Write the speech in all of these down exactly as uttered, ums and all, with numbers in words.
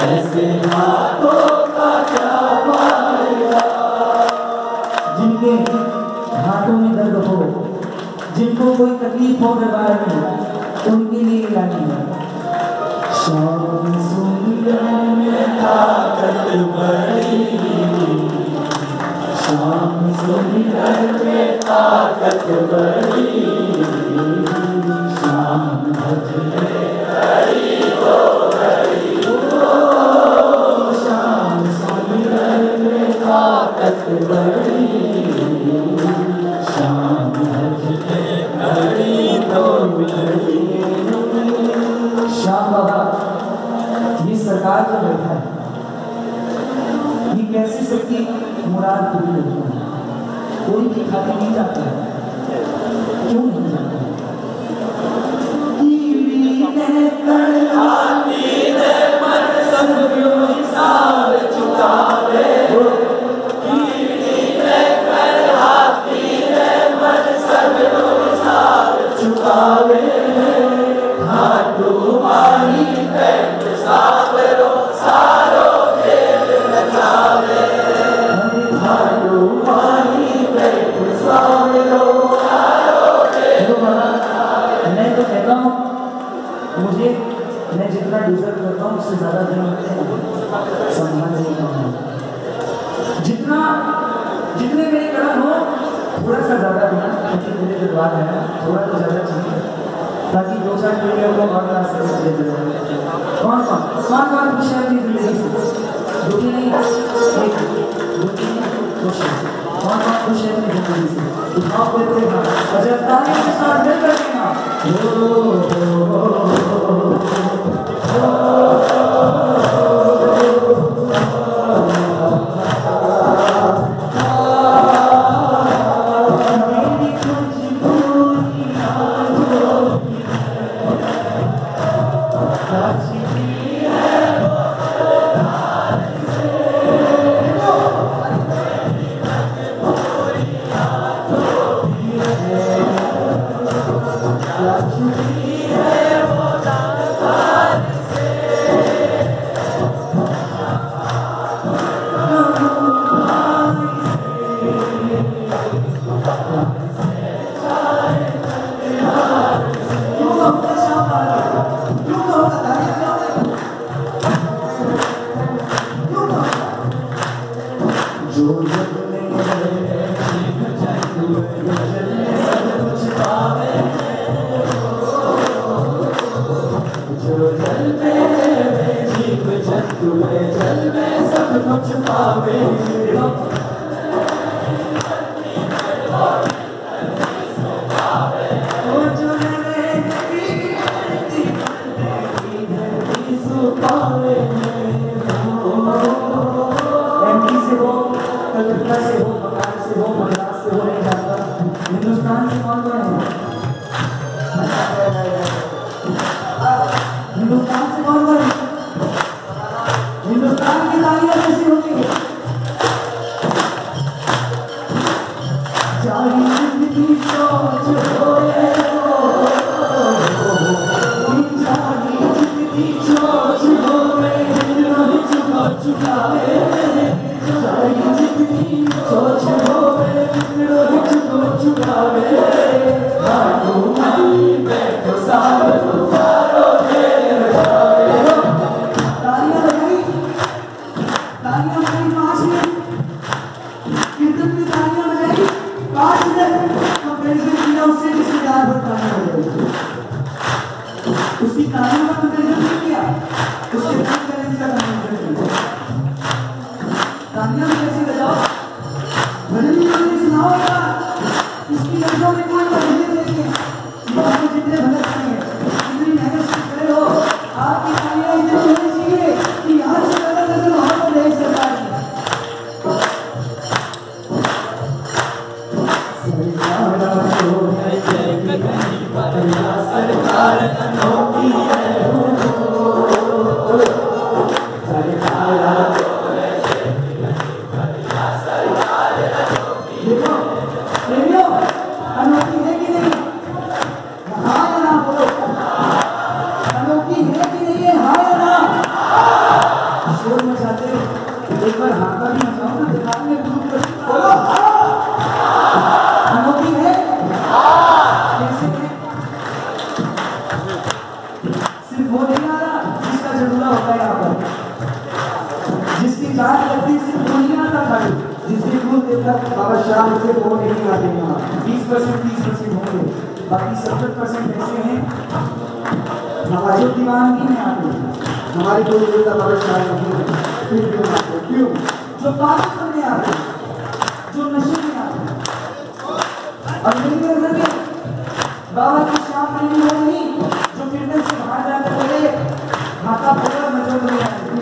ऐसे हाथों का क्या फायदा। जिनके हाथों में दर्द हो, जिनको कोई तकलीफ हो व्यवहार में, उनके लिए लानी है। शाम सुंदर में ताकत बड़ी, शाम सुंदर में ताकत बड़ी, शाम भजने बड़ी तो बड़ी, शाम सुंदर में ताकत बड़ी, शाम भजने बड़ी तो बड़ी। श्याम बाबा ये सरकार जो बैठा है, ये कैसे सबकी मुराद पूरी होती है? कोई भी खाते नहीं जाता है, क्यों नहीं जाता? मुझे मैं जितना डिजर्व करता हूँ उससे ज्यादा दिन सम्मान नहीं पाऊंगा। जितना जितने मेरे कर्म हो थोड़ा सा ज्यादा देना, क्योंकि मेरे जो द्वार है थोड़ा तो ज्यादा चाहिए, ताकि दो चार पीढ़ियों को और ला सके। कौन कौन कौन कौन खुश है अपनी जिंदगी से? दुखी नहीं, एक दुखी खुश है। कौन कौन खुश है अपनी जिंदगी से? उठाओ करते हैं अजब तारीफ के साथ दिल करना। उसकी कहानी का कंपेरिजन नहीं किया, उसके बंदा होता है यहाँ पर, जिसकी जान लगती सिर्फ दुनिया का खाली, जिसके दूर देखकर बाबा शाम से वो नहीं आते यहाँ। बीस परसेंट तीस परसेंट होंगे, बाकी सत्तर परसेंट ऐसे हैं जो दीवानगी में आते हैं। हमारे कोई देवता बाबा शाम नहीं है, फिर क्यों आते? क्यों? जो पागल करने आते हैं, जो नशे में आते हैं। अब मेरी नजर में बाबा की शाम नहीं होगी जो कीर्तन से बाहर जाकर बोले हाथा बोला मजो में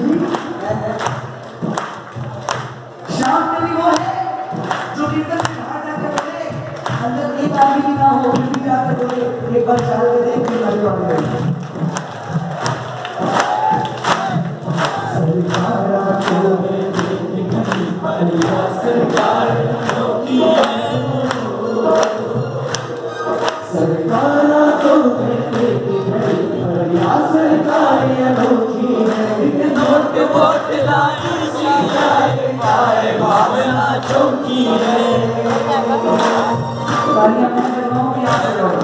शाम में भी वो है जो कीर्तन से बाहर जाकर बोले अंदर एक आदमी भी ना हो फिर भी जाकर बोले एक बार चल के देख के मजो आ गया। सरकारा को सरकार सरकारा तो कहते कि बढ़िया सरकार अनोखी है, नोट वोट लाई सी जाए पाए भावना चौकी है। तालियां बजाओ गाँव की आग लगाओ।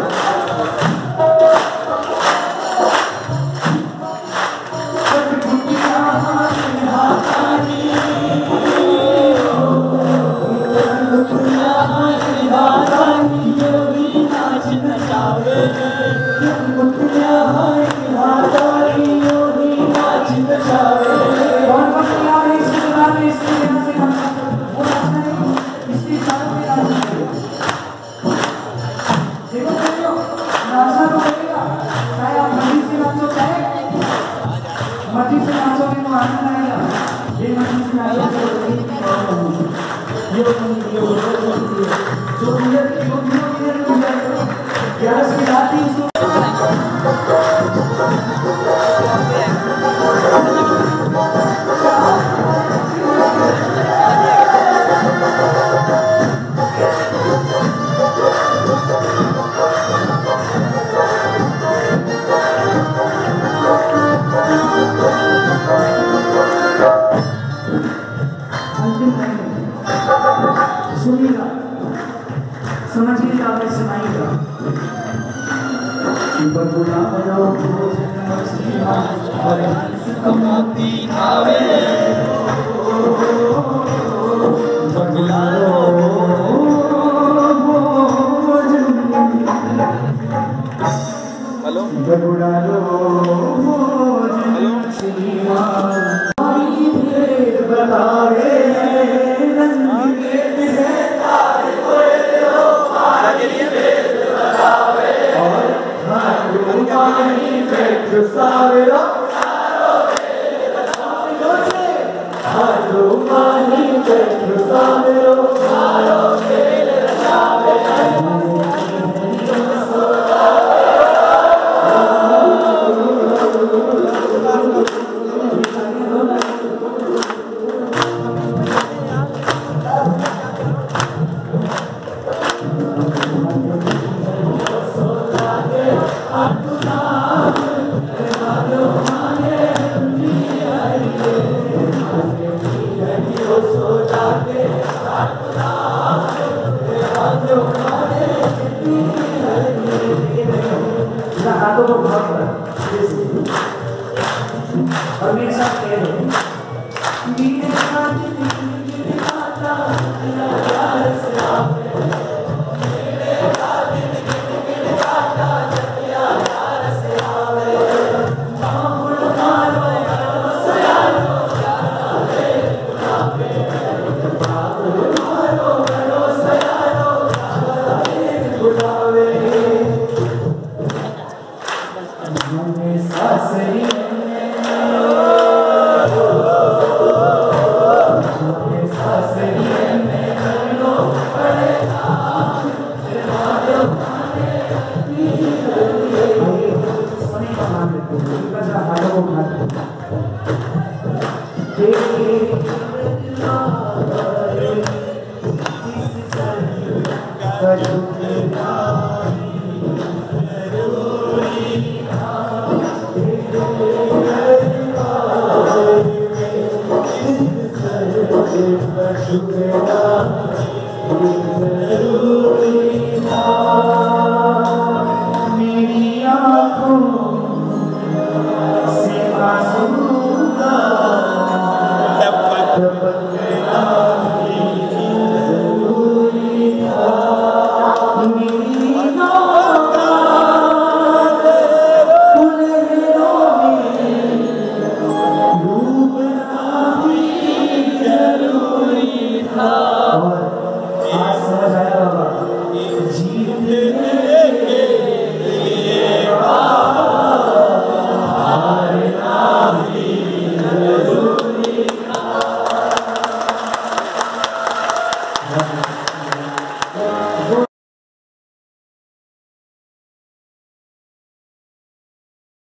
मर्जी से नाचोगे तो आनंद आएगा, ये मर्जी से नाचोगे तो ये ये जो जो क्लियर जो क्लियर हो जाएगा ग्यारह की रात ही उसको सुनिएगा, समझिएगा, मैं सुनाइएगा। बबुला बनो भोजन मछलियाँ और हंस कमाती खावे, बबुला भोजन हेलो बबुला भोजन मछलियाँ बतावे सावेरा सारो मेरे सावेरो से हारो मानी बैठ सावेरो सारो मेरे सावेरो और मेरे साथ कह दो मेरे साथ मेरे माता प्यार से आवे मेरे साथ मेरे माता प्यार से आवे मामुल मारो सयारो आवे आवे मामुल मारो करो सयारो आवे बुलावे हमने सासरी मेरी आँखों से आंसू समझ आया बाबा जीतने के लिए हारना भी जरूरी था।